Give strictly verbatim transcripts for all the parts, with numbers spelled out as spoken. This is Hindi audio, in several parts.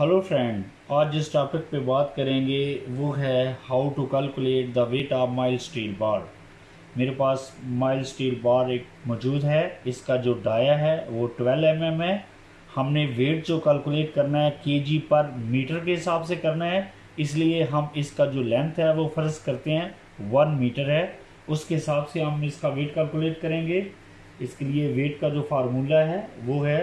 हेलो फ्रेंड, आज जिस टॉपिक पे बात करेंगे वो है how to calculate the weight of mild steel bar. मेरे पास माइल्ड स्टील बार एक मौजूद है। इसका जो डाया है वो ट्वेल्व एम एम है। हमने वेट जो कैलकुलेट करना है केजी पर मीटर के हिसाब से करना है, इसलिए हम इसका जो लेंथ है वो फ़र्ज करते हैं वन मीटर है। उसके हिसाब से हम इसका वेट कैलकुलेट करेंगे। इसके लिए वेट का जो फार्मूला है वो है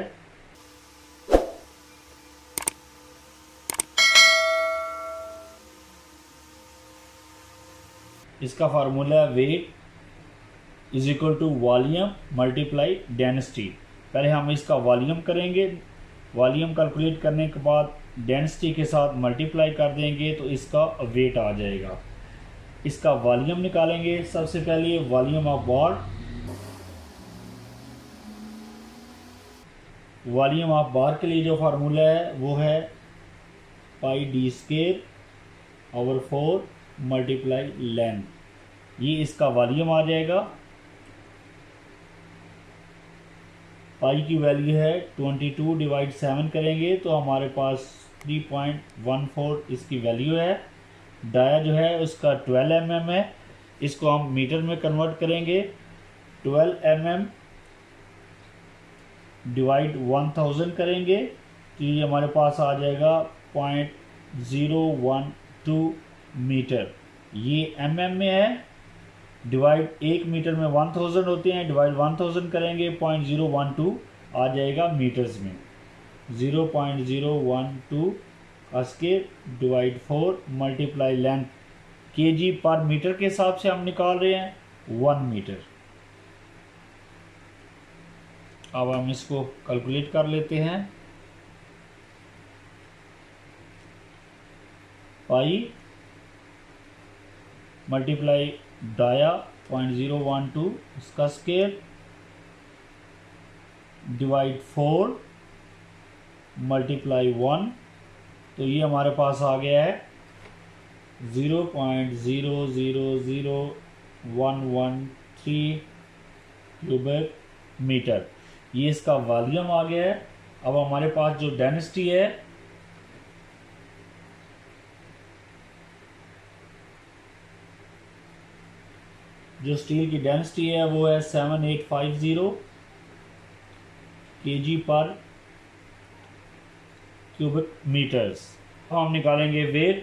इसका formula weight is equal to volume multiply density. पहले हम इसका वॉल्यूम करेंगे, वॉल्यूम कैलकुलेट करने के बाद डेंसिटी के साथ मल्टीप्लाई कर देंगे तो इसका वेट आ जाएगा। इसका वॉल्यूम निकालेंगे। सबसे पहले volume of bar, volume of bar के लिए जो फार्मूला है वो है pi D square over four multiply length. ये इसका वॉल्यूम आ जाएगा। पाई की वैल्यू है ट्वेंटी टू डिवाइड सेवन करेंगे तो हमारे पास थ्री पॉइंट वन फोर इसकी वैल्यू है। डाया जो है उसका ट्वेल्व एम एम है। इसको हम मीटर में कन्वर्ट करेंगे। Twelve M M divide one thousand करेंगे तो ये हमारे पास आ जाएगा point zero one two meter. ये एम एम में है। डिवाइड एक मीटर में वन थाउजेंड होते हैं, डिवाइड वन थाउजेंड करेंगे पॉइंट ज़ीरो वन टू आ जाएगा मीटर्स में। Zero point zero one two उसके divide four multiply length KG पर मीटर के हिसाब से हम निकाल रहे हैं वन मीटर। अब हम इसको कैलकुलेट कर लेते हैं। Pi multiply dia point zero one two इसका square divide four multiply one तो ये हमारे पास आ गया है zero point zero zero zero one one three cubic meter. ये इसका वॉल्यूम आ गया है। अब हमारे पास जो डेंसिटी है जो स्टील की डेंसिटी है वो है seven eight five zero KG पर क्यूबिक मीटर्स। हम निकालेंगे वेट।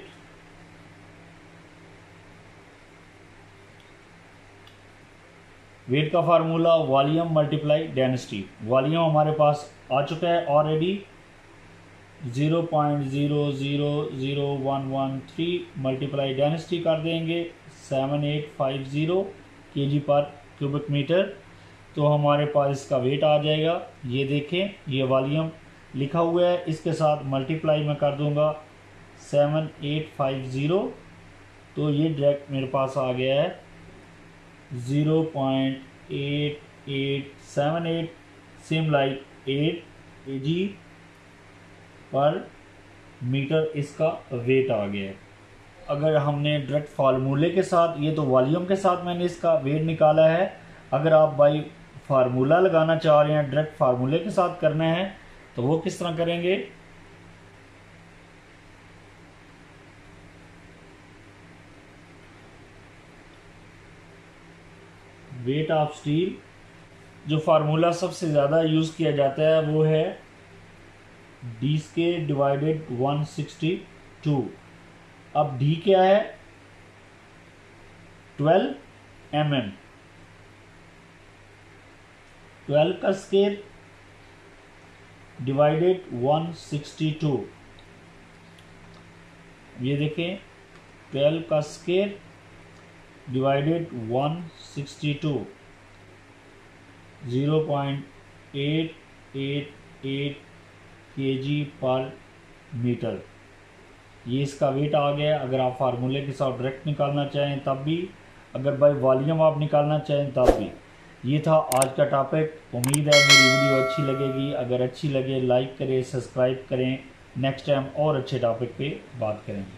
वेट का formula volume multiply density. Volume हमारे पास आ चुका है already zero point zero zero zero one one three multiply density कर देंगे seven eight five zero KG पर क्यूबिक मीटर तो हमारे पास इसका वेट आ जाएगा। ये देखें, ये वॉल्यूम लिखा हुआ है, इसके साथ मल्टीप्लाई मैं कर दूंगा सेवन एट फाइव ज़ीरो तो ये डायरेक्ट मेरे पास आ गया है zero point eight eight seven eight same like eight KG पर मीटर इसका वेट आ गया है। अगर हमने डायरेक्ट फार्मूले के साथ, ये तो वॉल्यूम के साथ मैंने इसका वेट निकाला है। अगर आप बाई फार्मूला लगाना चाह रहे हैं, डायरेक्ट फार्मूले के साथ करना है तो वो किस तरह करेंगे। वेट ऑफ स्टील जो फार्मूला सबसे ज़्यादा यूज़ किया जाता है वो है D square divided one sixty two. अब डी क्या है ट्वेल्व एम एम। ट्वेल्व का square divided one sixty two. ये देखें, ट्वेल्व का square divided one sixty two zero point eight eight eight KG पर मीटर। ये इसका वेट आ गया। अगर आप फार्मूले के साथ डायरेक्ट निकालना चाहें तब भी, अगर बाय वॉल्यूम आप निकालना चाहें तब भी। ये था आज का टॉपिक। उम्मीद है मेरी वीडियो अच्छी लगेगी। अगर अच्छी लगे लाइक करें, सब्सक्राइब करें। नेक्स्ट टाइम और अच्छे टॉपिक पे बात करेंगे।